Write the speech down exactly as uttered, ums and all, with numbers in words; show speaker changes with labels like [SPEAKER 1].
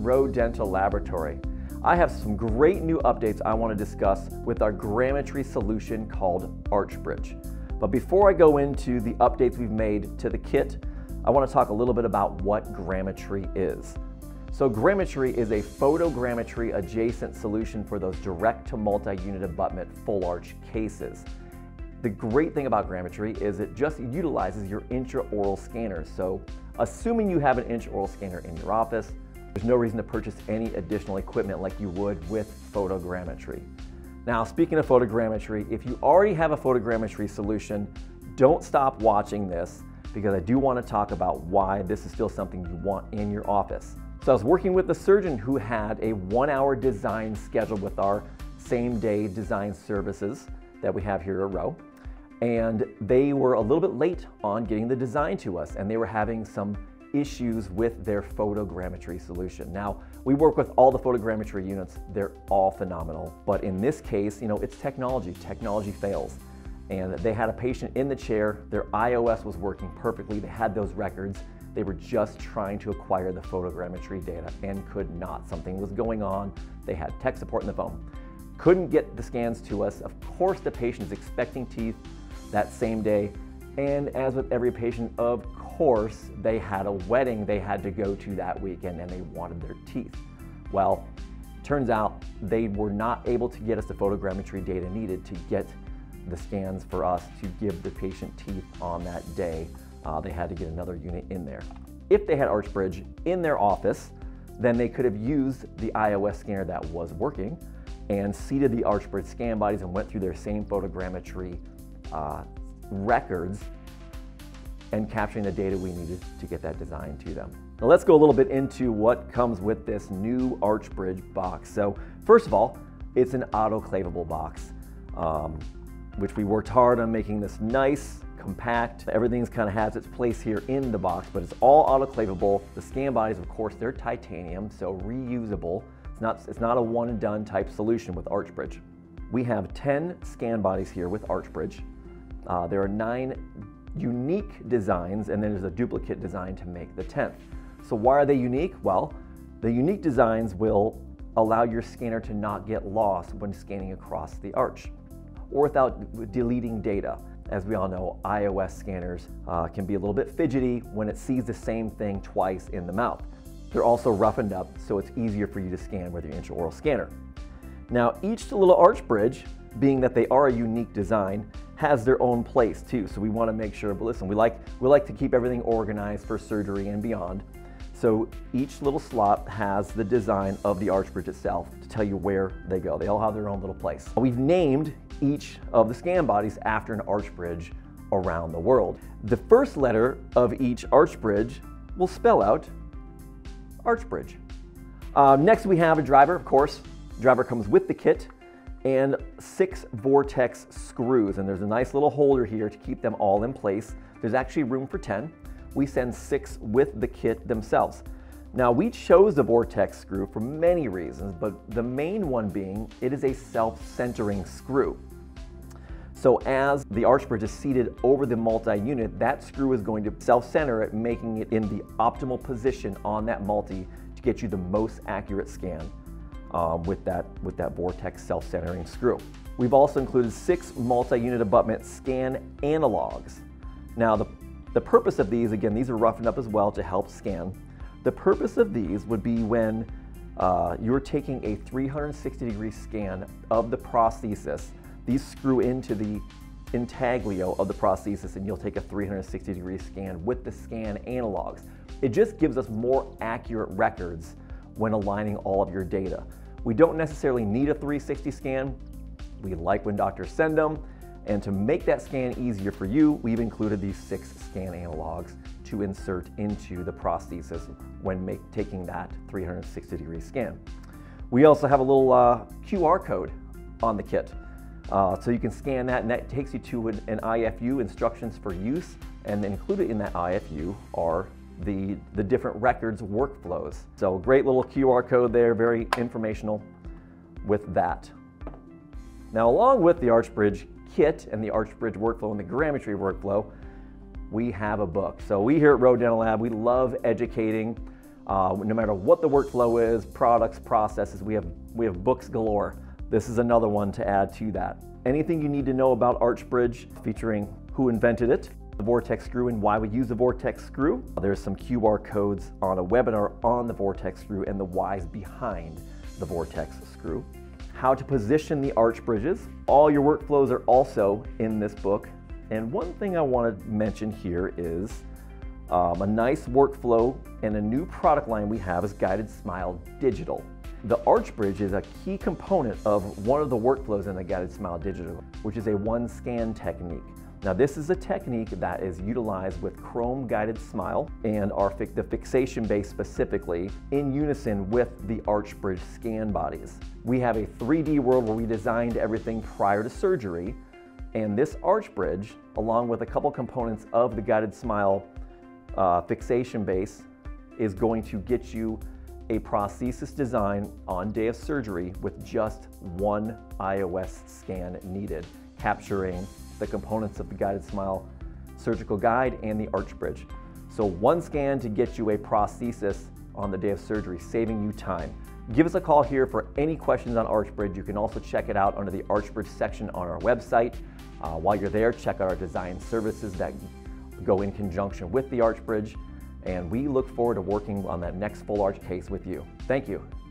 [SPEAKER 1] R O E Dental Laboratory. I have some great new updates I want to discuss with our Grammetry solution called ArchBridge. But before I go into the updates we've made to the kit, I want to talk a little bit about what Grammetry is. So Grammetry is a PhotoGrammetry adjacent solution for those direct to multi-unit abutment full arch cases. The great thing about Grammetry is it just utilizes your intraoral scanner. So assuming you have an intraoral scanner in your office, there's no reason to purchase any additional equipment like you would with PhotoGrammetry. Now, speaking of PhotoGrammetry, if you already have a PhotoGrammetry solution, don't stop watching this because I do want to talk about why this is still something you want in your office. So I was working with a surgeon who had a one hour design scheduled with our same day design services that we have here at R O E. And they were a little bit late on getting the design to us, and they were having some issues with their PhotoGrammetry solution. Now, we work with all the PhotoGrammetry units. They're all phenomenal. But in this case, you know, it's technology. Technology fails. And they had a patient in the chair. Their I O S was working perfectly. They had those records. They were just trying to acquire the PhotoGrammetry data and could not. Something was going on. They had tech support in the phone. Couldn't get the scans to us. Of course, the patient is expecting teeth that same day. And as with every patient, of course, they had a wedding they had to go to that weekend and they wanted their teeth. Well, turns out they were not able to get us the PhotoGrammetry data needed to get the scans for us to give the patient teeth on that day. Uh, they had to get another unit in there. If they had ArchBridge in their office, then they could have used the I O S scanner that was working and seeded the ArchBridge scan bodies and went through their same PhotoGrammetry uh, records and capturing the data we needed to get that design to them. Now let's go a little bit into what comes with this new ArchBridge box. So first of all, it's an autoclavable box, um, which we worked hard on making this nice, compact. Everything's kind of has its place here in the box, but it's all autoclavable. The scan bodies, of course, they're titanium, so reusable. It's not, it's not a one and done type solution with ArchBridge. We have ten scan bodies here with ArchBridge. Uh, there are nine unique designs, and then there's a duplicate design to make the tenth. So why are they unique? Well, the unique designs will allow your scanner to not get lost when scanning across the arch or without deleting data. As we all know, I O S scanners uh, can be a little bit fidgety when it sees the same thing twice in the mouth. They're also roughened up, so it's easier for you to scan with your intraoral scanner. Now, each little ArchBridge, being that they are a unique design, has their own place too. So we want to make sure, but listen, we like, we like to keep everything organized for surgery and beyond. So each little slot has the design of the ArchBridge itself to tell you where they go. They all have their own little place. We've named each of the scan bodies after an ArchBridge around the world. The first letter of each ArchBridge will spell out ArchBridge. Uh, next we have a driver, of course. The driver comes with the kit and six Vortex screws. And there's a nice little holder here to keep them all in place. There's actually room for ten. We send six with the kit themselves. Now, we chose the Vortex screw for many reasons, but the main one being it is a self-centering screw. So as the ArchBridge is seated over the multi-unit, that screw is going to self-center it, making it in the optimal position on that multi to get you the most accurate scan um, with, that, with that Vortex self-centering screw. We've also included six multi-unit abutment scan analogs. Now, the, the purpose of these, again, these are roughened up as well to help scan. The purpose of these would be when uh, you're taking a three hundred sixty degree scan of the prosthesis. These screw into the intaglio of the prosthesis and you'll take a three hundred sixty degree scan with the scan analogs. It just gives us more accurate records when aligning all of your data. We don't necessarily need a three sixty scan. We like when doctors send them. And to make that scan easier for you, we've included these six scan analogs to insert into the prosthesis when make, taking that three hundred sixty degree scan. We also have a little uh, Q R code on the kit. Uh, so you can scan that and that takes you to an, an I F U, instructions for use, and included in that I F U are the, the different records workflows. So great little Q R code there, very informational with that. Now, along with the ArchBridge kit and the ArchBridge workflow and the Grammetry workflow, we have a book. So we here at R O E Dental Lab, we love educating Uh, no matter what the workflow is, products, processes, we have, we have books galore. This is another one to add to that. Anything you need to know about ArchBridge, featuring who invented it, the Vortex Screw and why we use the Vortex Screw. There's some Q R codes on a webinar on the Vortex Screw and the whys behind the Vortex Screw. How to position the arch bridges. All your workflows are also in this book. And one thing I want to mention here is um, a nice workflow and a new product line we have is GuidedSMILE Digital. The ArchBridge is a key component of one of the workflows in the GuidedSMILE Digital, which is a one scan technique. Now this is a technique that is utilized with Chrome Guided Smile and our fi the fixation base specifically in unison with the ArchBridge scan bodies. We have a three D world where we designed everything prior to surgery, and this ArchBridge, along with a couple components of the GuidedSMILE uh, fixation base, is going to get you a prosthesis design on day of surgery with just one iOS scan needed, capturing the components of the GuidedSMILE surgical guide and the ArchBridge. So one scan to get you a prosthesis on the day of surgery, saving you time. Give us a call here for any questions on ArchBridge. You can also check it out under the ArchBridge section on our website. Uh, while you're there, check out our design services that go in conjunction with the ArchBridge. And we look forward to working on that next full arch case with you. Thank you.